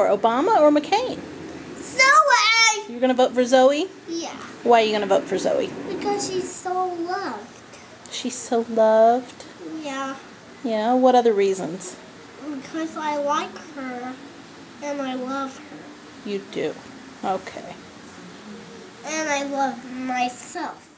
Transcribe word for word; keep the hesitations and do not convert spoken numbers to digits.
Obama or McCain? Zoe! You're going to vote for Zoe? Yeah. Why are you going to vote for Zoe? Because she's so loved. She's so loved. Yeah. Yeah, what other reasons? Because I like her and I love her. You do. Okay. And I love myself.